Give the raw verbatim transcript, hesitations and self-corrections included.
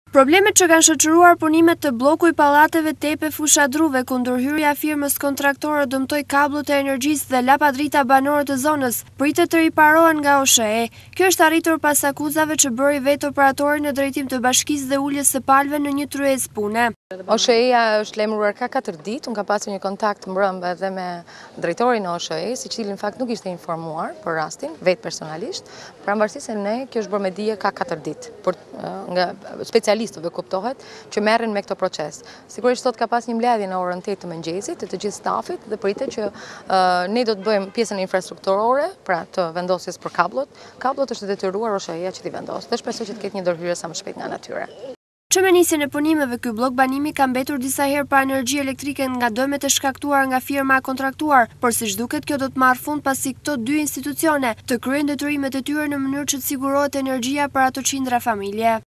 Problemet që kanë shoqëruar punimet të bloku i pallateve Tepe Fushadruve kundër hyrja firmës kontraktore dëmtoi kabllot e energjisë dhe lapadrita banore të zonës, pritet të riparohen nga O S H E. Kjo është arritur pas akuzave që bëri vetë operatori në drejtim të bashkisë dhe uljes së palëve në një tryezë pune. O S H E-ja është lajmëruar ka katër ditë, unë kam pasur një kontakt mbrëmje edhe me drejtorin e O S H E-s, i cili në fakt nuk ishte informuar për rastin, vetë personalisht, pavarësisht se ne kjo është bërë me dije ka katër ditë, por nga specialistëve kuptohet që merren me këtë proces. Sigurisht sot ka pas një mbledhje në orën tetë të mëngjesit të të gjithë stafit dhe pritet që uh, ne do të bëjmë pjesën infrastrukturore, pra të vendosjes për kabllot. Kabllot është detyruar O S H E-ja që t'i vendosë. Dhe shpresoj që të ketë një ndërhyrje sa më shpejt nga natyra. Që me nisjen e punimeve, ky blok banimi ka mbetur disa herë pa energji elektrike nga dëmet e shkaktuar nga firma kontraktuar, por siç duket kjo do të marrë fund pasi këto dy institucione të kryejnë detyrimet e tyre në mënyrë që të sigurohet energjia për ato qindra familje.